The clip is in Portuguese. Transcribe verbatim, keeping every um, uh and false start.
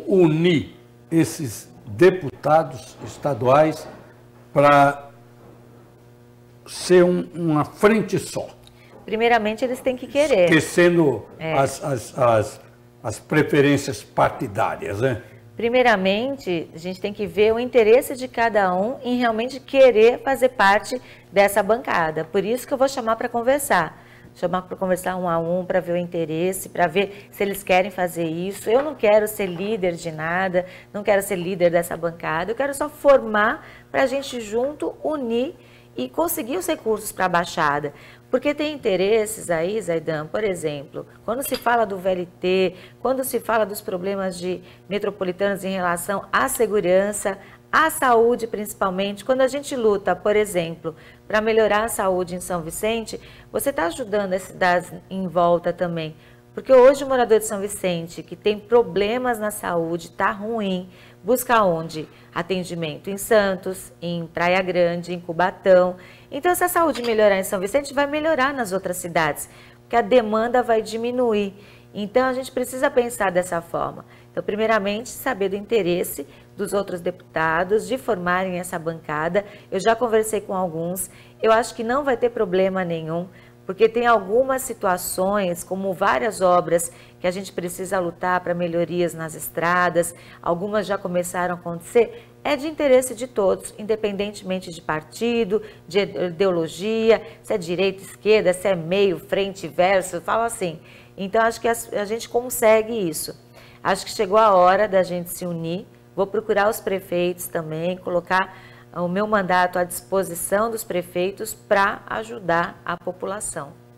unir esses deputados estaduais para ser um, uma frente só? Primeiramente, eles têm que querer. Esquecendo é. as, as, as, as preferências partidárias, né? Primeiramente, a gente tem que ver o interesse de cada um em realmente querer fazer parte dessa bancada. Por isso que eu vou chamar para conversar. Chamar para conversar um a um, para ver o interesse, para ver se eles querem fazer isso. Eu não quero ser líder de nada, não quero ser líder dessa bancada. Eu quero só formar para a gente junto unir e conseguir os recursos para a Baixada. Porque tem interesses aí, Zaidan, por exemplo, quando se fala do V L T, quando se fala dos problemas de metropolitanos em relação à segurança, à saúde principalmente, quando a gente luta, por exemplo, para melhorar a saúde em São Vicente, você está ajudando as cidades em volta também. Porque hoje o morador de São Vicente, que tem problemas na saúde, está ruim, busca onde? Atendimento em Santos, em Praia Grande, em Cubatão. Então, se a saúde melhorar em São Vicente, vai melhorar nas outras cidades, porque a demanda vai diminuir. Então, a gente precisa pensar dessa forma. Então, primeiramente, saber do interesse dos outros deputados de formarem essa bancada. Eu já conversei com alguns, eu acho que não vai ter problema nenhum, porque tem algumas situações, como várias obras, que a gente precisa lutar para melhorias nas estradas, algumas já começaram a acontecer, é de interesse de todos, independentemente de partido, de ideologia, se é direita, esquerda, se é meio, frente, verso, fala assim. Então, acho que a, a gente consegue isso. Acho que chegou a hora da gente se unir, vou procurar os prefeitos também, colocar o meu mandato à disposição dos prefeitos para ajudar a população.